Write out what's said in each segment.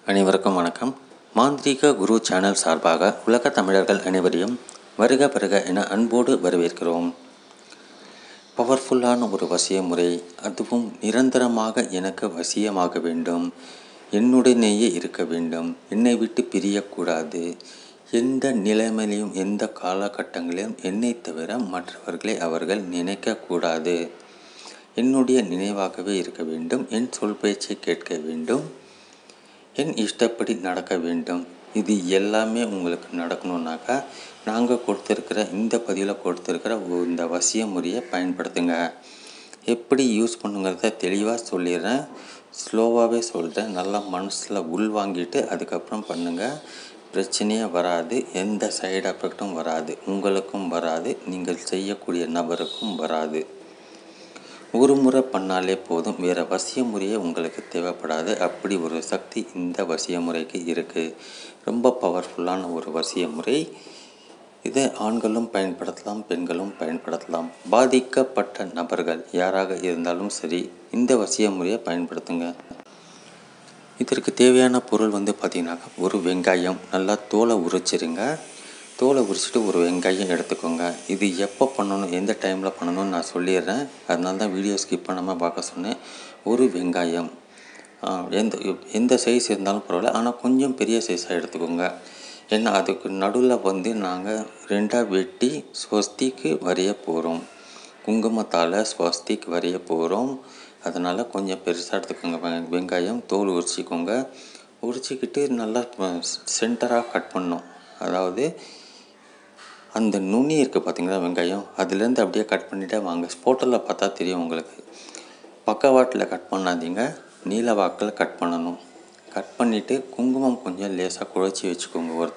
அனைவருக்கும் வணக்கம். மாந்திரீக குரு சேனல் சார்பாக உலக தமிழர்கள் அனைவரையும் வருக வருக என அன்போடு வரவேற்கிறோம். பவர்ஃபுல்லான ஒரு வசிய முறை, அதுவும் நிரந்தரமாக எனக்கு வசியமாக வேண்டும், என்னுடனேயே இருக்க வேண்டும், என்னை விட்டு பிரியக்கூடாது, எந்த நிலைமையிலும் எந்த காலகட்டங்களிலும் என்னை தவிர மற்றவர்களை அவர்கள் நினைக்கக்கூடாது, என்னுடைய நினைவாகவே இருக்க வேண்டும், என் சொல் பேச்சை கேட்க வேண்டும், என் இஷ்டப்படி நடக்க வேண்டும். இது எல்லாமே உங்களுக்கு நடக்கணுன்னாக்கா நாங்கள் கொடுத்துருக்கிற இந்த பதிவில் கொடுத்துருக்கிற இந்த வசிய முறையை பயன்படுத்துங்க. எப்படி யூஸ் பண்ணுங்கிறத தெளிவாக சொல்லிடுறேன், ஸ்லோவாகவே சொல்கிறேன். நல்லா மனசில் உள்வாங்கிட்டு அதுக்கப்புறம் பண்ணுங்கள். பிரச்சனையே வராது, எந்த சைடு எஃபெக்டும் வராது, உங்களுக்கும் வராது, நீங்கள் செய்யக்கூடிய நபருக்கும் வராது. ஒரு முறை பண்ணாலே போதும், வேறு வசிய முறையே உங்களுக்கு தேவைப்படாது. அப்படி ஒரு சக்தி இந்த வசிய முறைக்கு இருக்குது. ரொம்ப பவர்ஃபுல்லான ஒரு வசிய முறை. இதை ஆண்களும் பயன்படுத்தலாம், பெண்களும் பயன்படுத்தலாம். பாதிக்கப்பட்ட நபர்கள் யாராக இருந்தாலும் சரி இந்த வசிய முறையை பயன்படுத்துங்க. இதற்கு தேவையான பொருள் பார்த்திங்கனாக்கா, ஒரு வெங்காயம் நல்லா தோலை உரிச்சிருங்க. தோலை உரிச்சிட்டு ஒரு வெங்காயம் எடுத்துக்கோங்க. இது எப்போ பண்ணணும், எந்த டைமில் பண்ணணும்னு நான் சொல்லிடுறேன். அதனால தான் வீடியோ ஸ்கிப் பண்ணாமல் பார்க்க சொன்னேன். ஒரு வெங்காயம் எந்த சைஸ் இருந்தாலும் பரவாயில்ல, ஆனால் கொஞ்சம் பெரிய சைஸாக எடுத்துக்கோங்க. ஏன்னா அதுக்கு நடுவில் நாங்கள் ரெண்டாக வெட்டி ஸ்வஸ்திக்கு வரைய போகிறோம். குங்குமத்தால் ஸ்வஸ்திக்கு வரைய போகிறோம். அதனால் கொஞ்சம் பெருசாக எடுத்துக்கோங்க. வெங்காயம் தோல் உரிச்சிக்கோங்க. உரிச்சிக்கிட்டு நல்லா சென்டராக கட் பண்ணணும். அதாவது அந்த நுனி இருக்குது பார்த்திங்களா, வெங்காயம் அதுலேருந்து அப்படியே கட் பண்ணிவிட்டே வாங்க. ஸ்போட்டலில் பார்த்தா தெரியும் உங்களுக்கு. பக்கவாட்டில் கட் பண்ணாதீங்க, நீல வாக்கில் கட் பண்ணணும். கட் பண்ணிவிட்டு குங்குமம் கொஞ்சம் லேசாக குழச்சி வச்சுக்கோங்க. ஒரு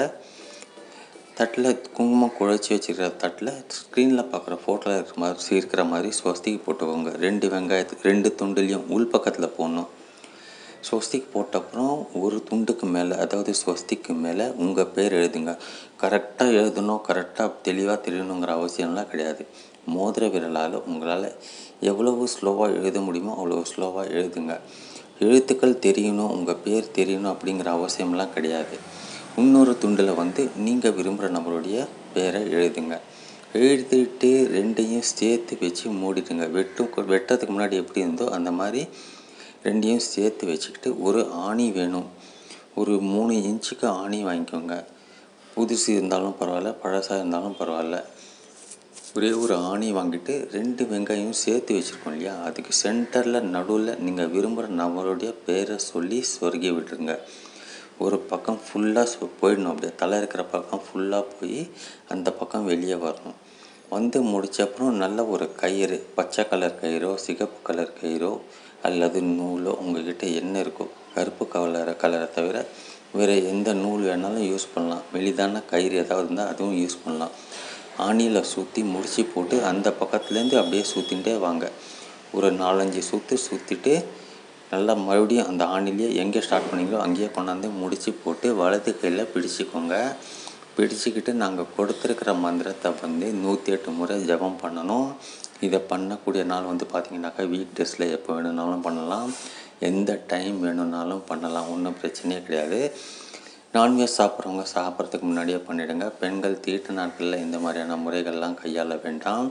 தட்டில் குங்குமம் குழச்சி வச்சுக்கிற தட்டில் ஸ்க்ரீனில் பார்க்குற ஃபோட்டோவில் இருக்கிற மாதிரி ஸ்வஸ்திக்கு போட்டுக்கோங்க. 2 வெங்காயத்துக்கு 2 துண்டுலேயும் உள் பக்கத்தில் போடணும். ஸ்வஸ்திக் போட்டப்புறம் ஒரு துண்டுக்கு மேலே, அதாவது ஸ்வஸ்திக்கு மேலே உங்கள் பேர் எழுதுங்க. கரெக்டாக எழுதணும், கரெக்டாக தெளிவாக தெரியணுங்கிற அவசியம்லாம் கிடையாது. மோதிர விரலால் உங்களால் எவ்வளவு ஸ்லோவாக எழுத முடியுமோ அவ்வளோ ஸ்லோவாக எழுதுங்க. எழுத்துக்கள் தெரியணும், உங்கள் பேர் தெரியணும் அப்படிங்கிற அவசியம்லாம் கிடையாது. இன்னொரு துண்டில் நீங்கள் விரும்புகிற நபருடைய பேரை எழுதுங்க. எழுதிட்டு 2ஐயும் சேர்த்து வச்சு மூடிடுங்க. வெட்டுறதுக்கு முன்னாடி எப்படி இருந்தோ அந்த மாதிரி 2ஐயும் சேர்த்து வச்சுக்கிட்டு ஒரு ஆணி வேணும். ஒரு 3 இன்ச்சுக்கு ஆணி வாங்கிக்கோங்க. புதுசு இருந்தாலும் பரவாயில்ல, பழசாக இருந்தாலும் பரவாயில்ல. ஒரே ஒரு ஆணி வாங்கிட்டு 2 வெங்காயம் சேர்த்து வச்சுருக்கோம் இல்லையா, அதுக்கு சென்டரில் நடுவில் நீங்கள் விரும்புகிற நபருடைய பேரை சொல்லி சொருகி விட்டுருங்க. ஒரு பக்கம் ஃபுல்லாக போயிடணும். அப்படியே தலை இருக்கிற பக்கம் ஃபுல்லாக போய் அந்த பக்கம் வெளியே வரணும். முடித்தப்புறம் நல்ல ஒரு கயிறு, பச்சை கலர் கயிறோ சிகப்பு கலர் கயிறோ அல்லது நூலோ உங்கள்கிட்ட என்ன இருக்கோ, கருப்பு கலரை தவிர வேறு எந்த நூல் வேணாலும் யூஸ் பண்ணலாம். மெலிதான கயிறு ஏதாவது இருந்தால் அதுவும் யூஸ் பண்ணலாம். ஆணியில் சுற்றி முடிச்சு போட்டு அந்த பக்கத்துலேருந்து அப்படியே சுற்றிகிட்டே வாங்க. ஒரு 4-5 சுற்றிட்டு நல்லா மறுபடியும் அந்த ஆணிலேயே எங்கே ஸ்டார்ட் பண்ணிங்களோ அங்கேயே கொண்டாந்து முடிச்சு போட்டு வலது கையில் பிடிச்சிக்கோங்க. பிடிச்சிக்கிட்டு நாங்கள் கொடுத்துருக்கிற மந்திரத்தை 108 முறை ஜபம் பண்ணணும். இதை பண்ணக்கூடிய நாள் பார்த்திங்கனாக்கா வீக் டேஸில் எப்போ வேணும்னாலும் பண்ணலாம், எந்த டைம் வேணும்னாலும் பண்ணலாம், ஒன்றும் பிரச்சனையே கிடையாது. நான்வெஜ் சாப்பிட்றவங்க சாப்பிட்றதுக்கு முன்னாடியே பண்ணிவிடுங்க. பெண்கள் தீட்டு நாட்களில் இந்த மாதிரியான முறைகள்லாம் கையாள வேண்டாம்.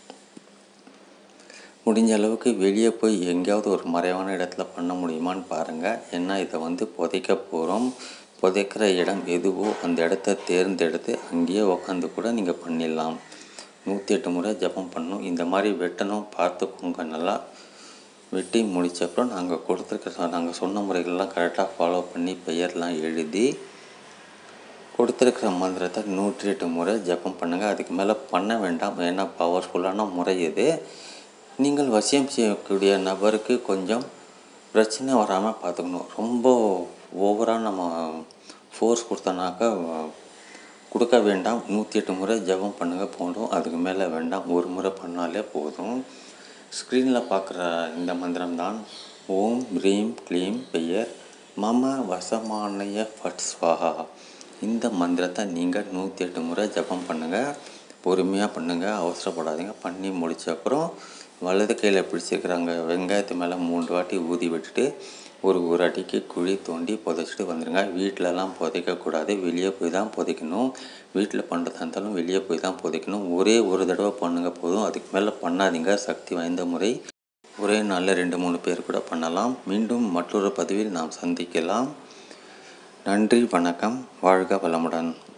முடிஞ்ச அளவுக்கு வெளியே போய் எங்கேயாவது ஒரு மறைவான இடத்துல பண்ண முடியுமான்னு பாருங்கள். ஏன்னா இதை புதைக்க போகிறோம். புதைக்கிற இடம் எதுவோ அந்த இடத்த தேர்ந்தெடுத்து அங்கேயே உக்காந்து கூட நீங்கள் பண்ணிடலாம். 108 முறை ஜபம் பண்ணணும். இந்த மாதிரி வெட்டணும், பார்த்துக்கோங்க. நல்லா வெட்டி முடித்தப்புறம் நாங்கள் சொன்ன முறைகள்லாம் கரெக்டாக ஃபாலோ பண்ணி பெயர்லாம் எழுதி கொடுத்துருக்கிற மந்திரத்தை 108 முறை ஜபம் பண்ணுங்கள். அதுக்கு மேலே பண்ண வேண்டாம். ஏன்னா பவர்ஃபுல்லான முறை இது. நீங்கள் வசியம் செய்யக்கூடிய நபருக்கு கொஞ்சம் பிரச்சனை வராமல் பார்த்துக்கணும். ரொம்ப ஓவராக நம்ம ஃபோர்ஸ் கொடுத்தோன்னாக்கா கொடுக்க வேண்டாம். 108 முறை ஜபம் பண்ணுங்கள் போதும். அதுக்கு மேலே வேண்டாம். ஒரு முறை பண்ணாலே போதும். ஸ்க்ரீனில் பார்க்குற இந்த மந்திரம் தான் ஓம் ரீம் க்ளீம் பெயர் மம வசமானய ஃபட் ஸ்வாஹா. இந்த மந்திரத்தை நீங்கள் 108 முறை ஜபம் பண்ணுங்கள். பொறுமையாக பண்ணுங்கள், அவசரப்படாதீங்க. பண்ணி முடித்த அப்புறம் வலது கையில் பிடிச்சிருக்கிறாங்க வெங்காயத்து மேலே 3 வாட்டி ஊதி விட்டுட்டு ஒரு அடிக்கு குழி தோண்டி புதைச்சிட்டு வந்துடுங்க. வீட்டிலலாம் புதைக்கக்கூடாது, வெளியே போய் தான் புதைக்கணும். வீட்டில் பண்ணுறதா இருந்தாலும் வெளியே போய் தான் புதைக்கணும். ஒரே ஒரு தடவை பண்ணுங்க போதும், அதுக்கு மேலே பண்ணாதீங்க. சக்தி வாய்ந்த முறை. ஒரே நாளில் 2-3 பேர் கூட பண்ணலாம். மீண்டும் மற்றொரு பதிவில் நாம் சந்திக்கலாம். நன்றி, வணக்கம், வாழ்க வளமுடன்.